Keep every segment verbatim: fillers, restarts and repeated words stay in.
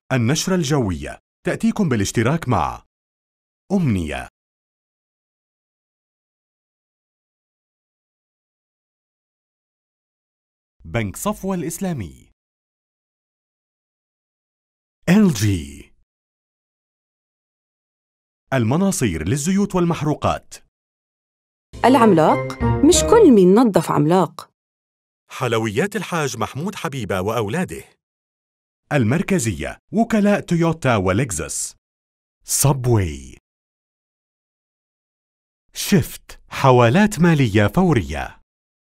النشرة الجوية تأتيكم بالاشتراك مع أمنية، بنك صفوة الإسلامي، إل جي، المناصير للزيوت والمحروقات، العملاق مش كل مين نظف عملاق. حلويات الحاج محمود حبيبة وأولاده، المركزية وكلاء تويوتا ولكزس، صبوي، شفت حوالات مالية فورية،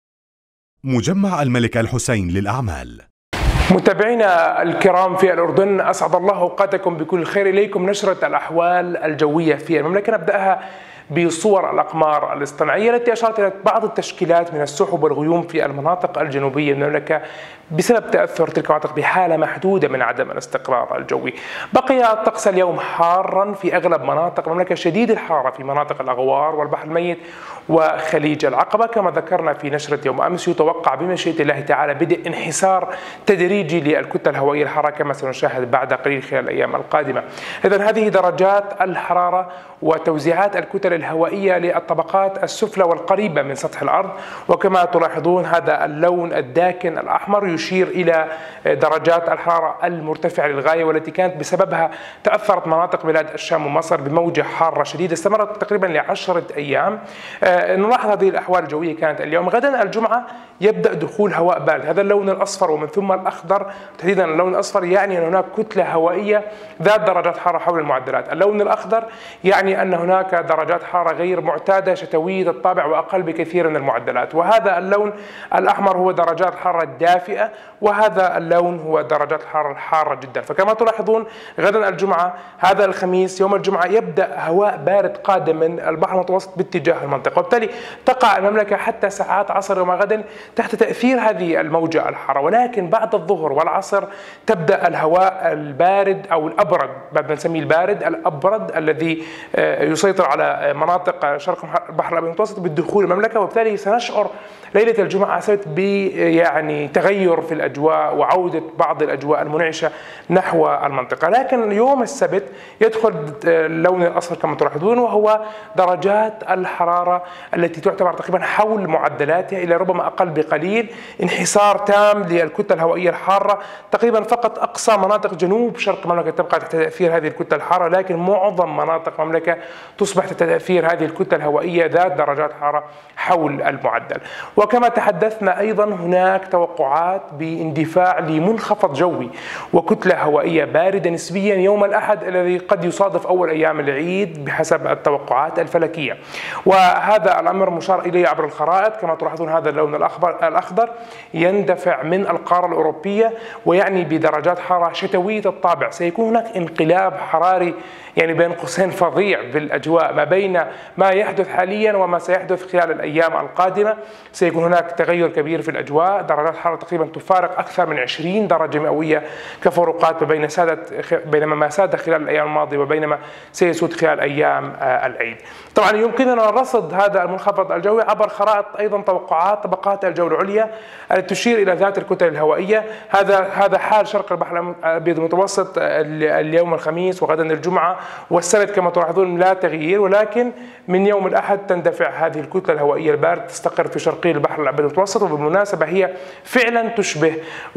مجمع الملك الحسين للأعمال. متابعينا الكرام في الأردن، أسعد الله أوقاتكم بكل خير. إليكم نشرة الأحوال الجوية في المملكة. نبدأها بصور الأقمار الاصطناعية التي أشارت إلى بعض التشكيلات من السحب والغيوم في المناطق الجنوبية من المملكة بسبب تأثر تلك المناطق بحالة محدودة من عدم الاستقرار الجوي. بقي الطقس اليوم حارا في أغلب مناطق المملكة، شديد الحرارة في مناطق الأغوار والبحر الميت وخليج العقبة. كما ذكرنا في نشرة يوم أمس، يتوقع بمشيئة الله تعالى بدء انحسار تدريجي للكتلة الهوائية الحارة كما سنشاهد بعد قليل خلال الأيام القادمة. إذن هذه درجات الحرارة وتوزيعات الكتل الهوائية للطبقات السفلى والقريبة من سطح الأرض. وكما تلاحظون هذا اللون الداكن الأحمر يشير إلى درجات الحرارة المرتفعة للغاية، والتي كانت بسببها تأثرت مناطق بلاد الشام ومصر بموجة حارة شديدة استمرت تقريبا لعشرة أيام. نلاحظ هذه الأحوال الجوية كانت اليوم. غدا الجمعة يبدأ دخول هواء بارد، هذا اللون الأصفر ومن ثم الأخضر، تحديدا اللون الأصفر يعني أن هناك كتلة هوائية ذات درجات حرارة حول المعدلات. اللون الأخضر يعني أن هناك درجات حرارة غير معتادة شتوية الطابع وأقل بكثير من المعدلات. وهذا اللون الأحمر هو درجات الحرارة الدافئة، وهذا اللون هو درجات الحرارة الحارة جدا. فكما تلاحظون غدا الجمعة هذا الخميس يوم الجمعة يبدأ هواء بارد قادم من البحر المتوسط باتجاه المنطقة، وبالتالي تقع المملكة حتى ساعات عصر يوم غد تحت تأثير هذه الموجة الحارة. ولكن بعد الظهر والعصر تبدأ الهواء البارد أو الأبرد، بعد نسميه البارد الأبرد الذي يسيطر على مناطق شرق البحر الأبيض المتوسط بالدخول المملكة. وبالتالي سنشعر ليلة الجمعة السبت ب يعني تغير في الأجواء وعودة بعض الأجواء المنعشة نحو المنطقة. لكن يوم السبت يدخل اللون الأصفر كما تلاحظون، وهو درجات الحرارة التي تعتبر تقريبا حول معدلاتها إلى ربما أقل بقليل. انحسار تام للكتلة الهوائية الحارة، تقريبا فقط أقصى مناطق جنوب شرق المملكة تبقى تحت تأثير هذه الكتلة الحارة، لكن معظم مناطق المملكة تصبح تحت تأثير هذه الكتلة الهوائية ذات درجات حرارة حول المعدل. وكما تحدثنا أيضا هناك توقعات باندفاع لمنخفض جوي وكتلة هوائية باردة نسبيا يوم الأحد الذي قد يصادف أول أيام العيد بحسب التوقعات الفلكية. وهذا الأمر مشار إليه عبر الخرائط. كما تلاحظون هذا اللون الأخضر الأخضر يندفع من القارة الأوروبية ويعني بدرجات حرارة شتوية الطابع. سيكون هناك انقلاب حراري يعني بين قوسين فظيع بالأجواء ما بين ما يحدث حاليا وما سيحدث خلال الأيام القادمة. سيكون هناك تغير كبير في الأجواء، درجات حرارة تقريبا تفارق أكثر من عشرين درجة مئوية كفروقات ما بين سادت بينما ما ساد خلال الأيام الماضية وبينما سيسود خلال أيام العيد. طبعا يمكننا رصد هذا المنخفض الجوي عبر خرائط أيضا توقعات طبقات الجو العليا التي تشير إلى ذات الكتل الهوائية. هذا هذا حال شرق البحر الأبيض المتوسط اليوم الخميس وغدا الجمعة والسبت. كما تلاحظون لا تغيير، ولكن من يوم الأحد تندفع هذه الكتلة الهوائية الباردة تستقر في شرقي البحر الأبيض المتوسط. وبالمناسبة هي فعلا تشبه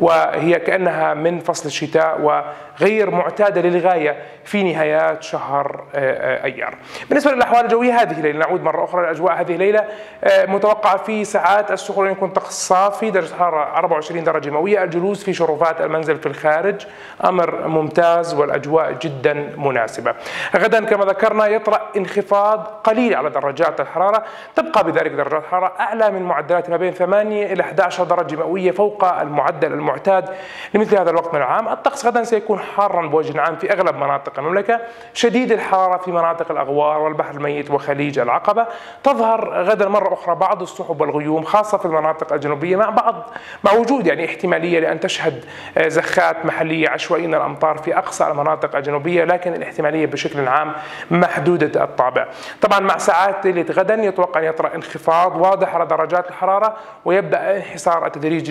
وهي كأنها من فصل الشتاء وغير معتادة للغاية في نهايات شهر أيار. بالنسبة للأحوال الجوية هذه الليلة نعود مرة أخرى للأجواء. هذه الليلة متوقع في ساعات السحور يكون طقس صافي، درجة حرارة أربعة وعشرين درجة مئوية، الجلوس في شرفات المنزل في الخارج أمر ممتاز والأجواء جدا مناسبة. غدا كما ذكرنا يطرأ انخفاض قليل على درجات الحرارة، تبقى بذلك درجات الحرارة أعلى من معدلات ما بين ثمانية إلى أحد عشر درجة مئوية فوق المعدل المعتاد لمثل هذا الوقت من العام. الطقس غدا سيكون حارا بوجه عام في أغلب مناطق المملكة، شديد الحرارة في مناطق الأغوار والبحر الميت وخليج العقبة. تظهر غدا مرة أخرى بعض السحب والغيوم خاصة في المناطق الجنوبية مع بعض مع وجود يعني احتمالية لأن تشهد زخات محلية عشوائية من الأمطار في أقصى المناطق الجنوبية، لكن الاحتمالية بشكل عام محدودة الطابع. طبعا مع ساعات ليلة غدا يتوقع أن يطرأ انخفاض واضح على درجات الحرارة ويبدأ انحسار التدريجي للكتلة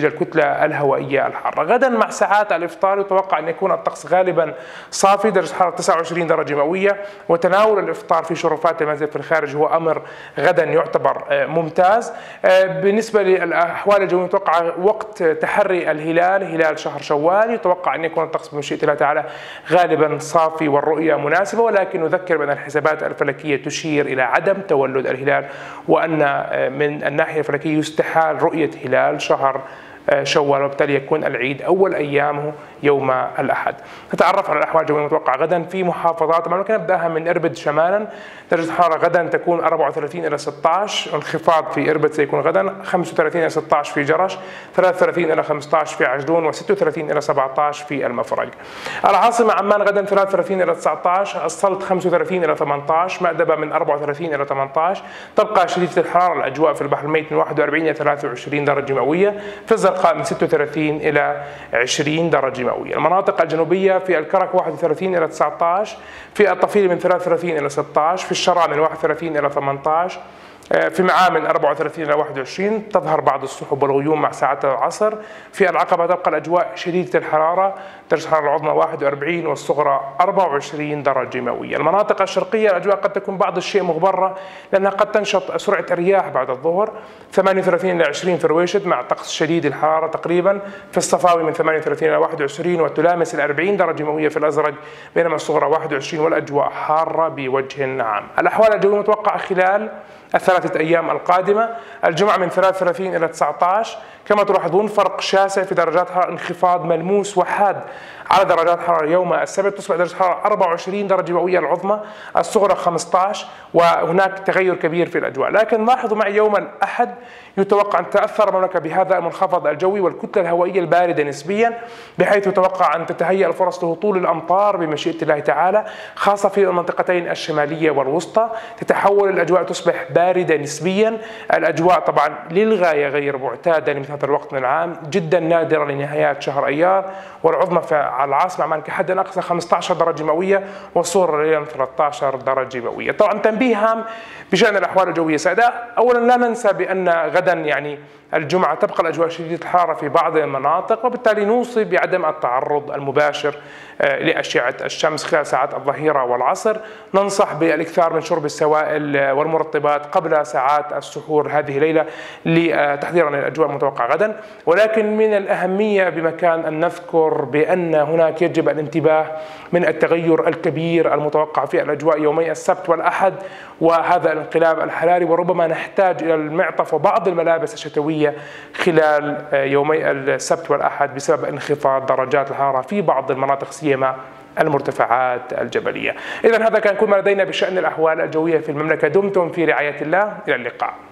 الكتلة الهوائية الحارة. غدا مع ساعات الإفطار يتوقع أن يكون الطقس غالبا صافي، درجة حرارة تسعة وعشرين درجة مئوية، وتناول الإفطار في شرفات المنزل في الخارج هو أمر غدا يعتبر ممتاز. بالنسبة للأحوال الجوية يتوقع وقت تحري الهلال هلال شهر شوال، يتوقع أن يكون الطقس بمشيئة الله تعالى غالبا صافي والرؤية مناسبة، ولكن نذكر بأن الحسابات الفلكية تشير إلى عدم تولد الهلال، وأن من الناحية الفلكية يستحال رؤية هلال شهر شوال، وبالتالي يكون العيد أول أيامه يوم الأحد. نتعرف على الأحوال الجوية المتوقعة غدا في محافظات المملكة. نبدأها من إربد شمالا، درجة الحرارة غدا تكون أربعة وثلاثين إلى ستة عشر، انخفاض في إربد سيكون غدا، خمسة وثلاثين إلى ستة عشر في جرش، ثلاثة وثلاثين إلى خمسة عشر في عجلون، وستة وثلاثين إلى سبعة عشر في المفرق. العاصمة عمان غدا ثلاثة وثلاثين إلى تسعة عشر، السلط خمسة وثلاثين إلى ثمانية عشر، مأدبة من أربعة وثلاثين إلى ثمانية عشر، تبقى شديدة الحرارة الأجواء في البحر الميت من واحد وأربعين إلى ثلاثة وعشرين درجة مئوية، في الزرقاء من ستة وثلاثين إلى عشرين درجة مئوية. المناطق الجنوبية في الكرك واحد وثلاثين إلى تسعة عشر، في الطفيل من ثلاثة وثلاثين إلى ستة عشر، في الشراء من واحد وثلاثين إلى ثمانية عشر، في معاه من أربعة وثلاثين إلى واحد وعشرين، تظهر بعض السحب والغيوم مع ساعات العصر. في العقبة تبقى الأجواء شديدة الحرارة، درجة الحرارة العظمى واحد وأربعين والصغرى أربعة وعشرين درجة مئوية. المناطق الشرقية الأجواء قد تكون بعض الشيء مغبرة لأنها قد تنشط سرعة الرياح بعد الظهر، ثمانية وثلاثين إلى عشرين في رويشد مع طقس شديد الحرارة تقريبا، في الصفاوي من ثمانية وثلاثين إلى واحد وعشرين وتلامس ال أربعين درجة مئوية في الأزرق، بينما الصغرى واحد وعشرين والأجواء حارة بوجه عام. الأحوال الجوية المتوقعة خلال الثلاثة أيام القادمة: الجمعة من ثلاثة وثلاثين إلى تسعة عشر، كما تلاحظون فرق شاسع في درجات حرارة، انخفاض ملموس وحاد على درجات حرارة يوم السبت، تصبح درجة حرارة أربعة وعشرين درجة مئوية العظمى، الصغرى خمسة عشر، وهناك تغير كبير في الأجواء. لكن لاحظوا معي يوم الأحد يتوقع أن تأثر المملكة بهذا المنخفض الجوي والكتلة الهوائية الباردة نسبيا، بحيث يتوقع أن تتهيأ الفرص لهطول الأمطار بمشيئة الله تعالى، خاصة في المنطقتين الشمالية والوسطى. تتحول الأجواء تصبح باردة نسبيا، الأجواء طبعا للغاية غير معتادة لمثل هذا الوقت من العام، جدا نادرة لنهايات شهر أيار، والعظمى على العاصمة عمان كحد أقصى خمسة عشر درجة مئوية، والصغرى ليلا ثلاثة عشر درجة مئوية. طبعا تنبيه هام بشأن الأحوال الجوية سادة، أولا لا ننسى بأن غدا يعني الجمعة تبقى الأجواء شديدة الحرارة في بعض المناطق، وبالتالي نوصي بعدم التعرض المباشر لأشعة الشمس خلال ساعات الظهيرة والعصر. ننصح بالإكثار من شرب السوائل والمرطبات قبل ساعات السحور هذه الليلة لتحضيرا للأجواء المتوقعة غدا. ولكن من الأهمية بمكان أن نذكر بأن هناك يجب الانتباه من التغير الكبير المتوقع في الأجواء يومي السبت والأحد، وهذا الانقلاب الحراري، وربما نحتاج إلى المعطف وبعض الملابس الشتوية خلال يومي السبت والأحد بسبب انخفاض درجات الحرارة في بعض المناطق سيما المرتفعات الجبلية. إذن هذا كان كل ما لدينا بشأن الأحوال الجوية في المملكة. دمتم في رعاية الله، إلى اللقاء.